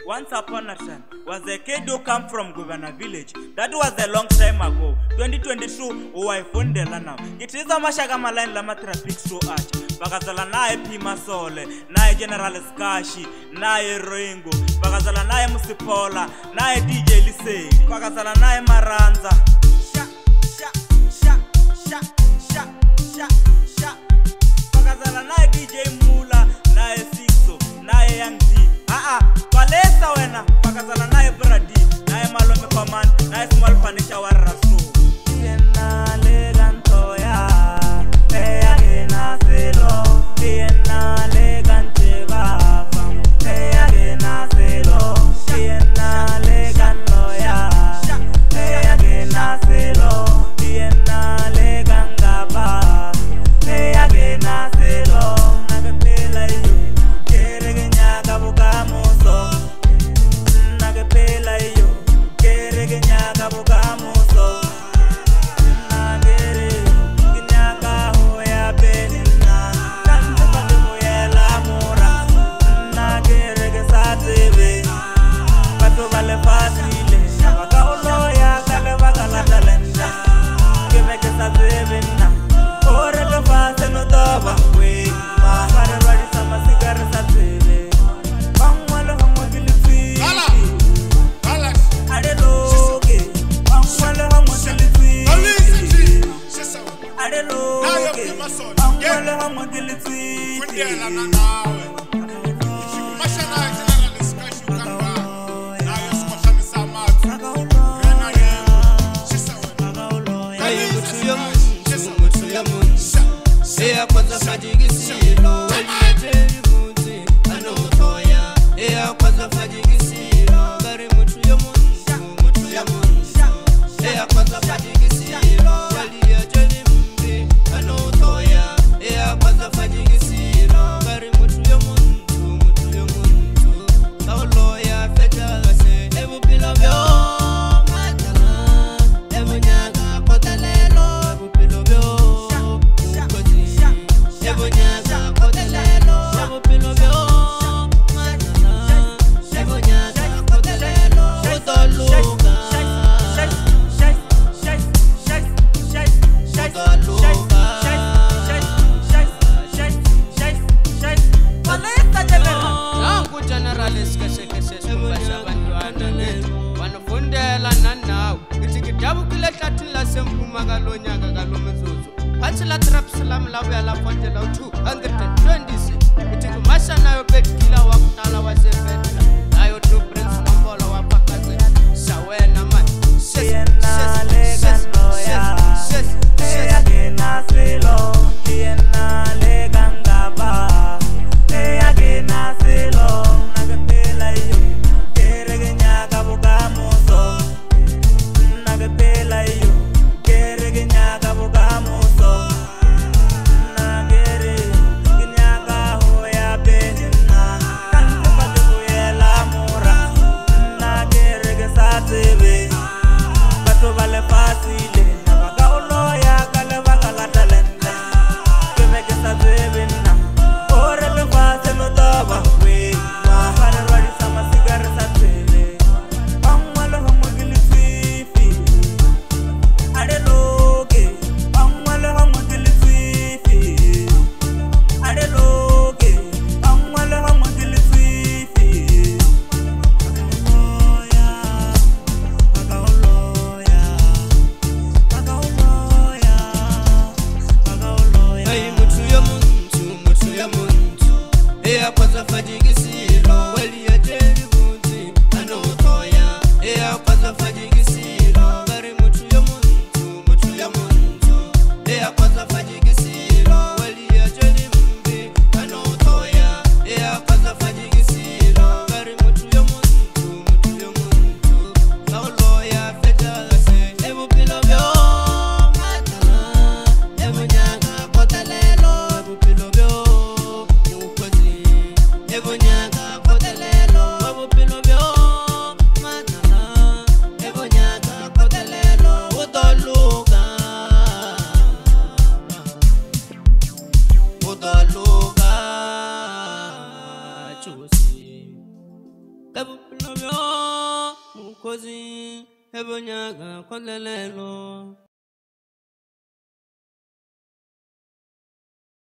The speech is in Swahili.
Once upon a time was a kid who come from Governor Village. That was a long time ago. 2022 uwaifundela now. It is a mashaka malain lama traffic so arch. Bagazala nae Pima Sole, nae General Skashi, nae Roingo, bagazala nae Musipola, nae DJ Lise, bagazala nae Maranza. Sha sha sha sha sha sha sha. Bagazala nae DJ Mula, nae Sixo, nae Young D. Palesa wena, bagazala nae Brady, nae Malome Command, nae Small Furniture Warasu. Tiena legantoya, peya gena selo, tiena legante baba, peya gena selo, tiena leganoya, peya gena selo, tiena legangaba, peya gena selo, nagapela yo, kerege bukamuso, nagapela yo, kerege bukamuso. Kabulobyo mukozi ebonyaga kolelelo